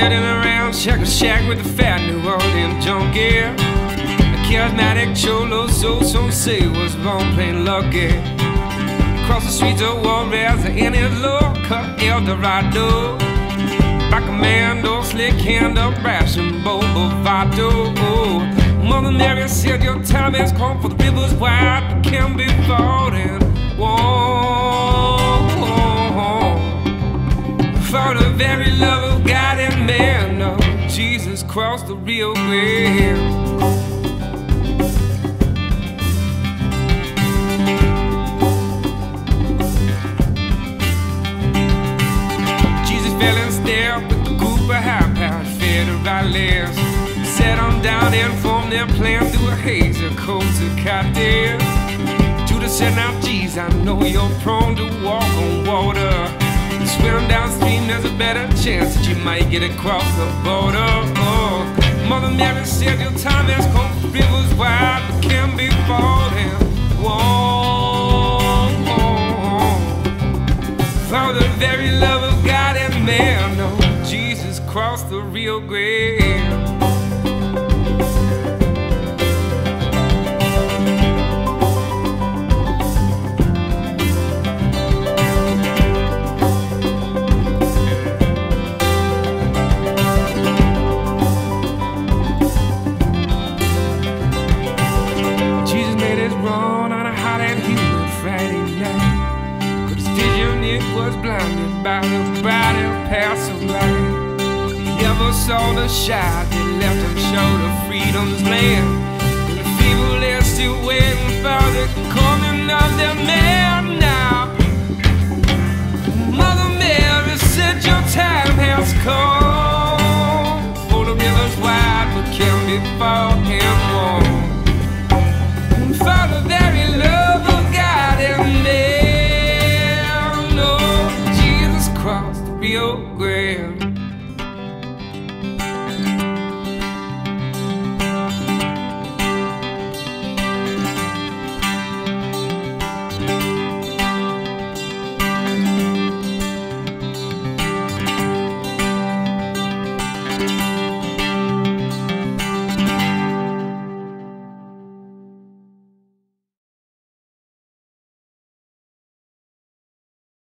sitting around Checker Shack with the fat New Orleans junkie. A charismatic cholo, so some say was born plain lucky. Across the streets of Juarez in his low-cut Eldorado, by commando, slick hand up, brash and bobo vato. Mother Mary said your time has come, for the river's wide but can be fought in. Whoa, for the very love of God and man, no, Jesus crossed the Rio Grande. Fell in step with the group of high-powered federales. Sat on down and formed their plan through a haze of coats and cocktails. Judas said, now geez, I know you're prone to walk on water. Swim downstream, there's a better chance that you might get across the border. Mother Mary said your time has come, rivers wide but can be fought in. Whoa, for the very love of God and man, no, Jesus crossed the Rio Grande. Jesus made his run on a hot and humid Friday night. It was blinded by the bright and passing light. He never saw the shot that left him short of freedom's land. And the feeble, they're still waiting for the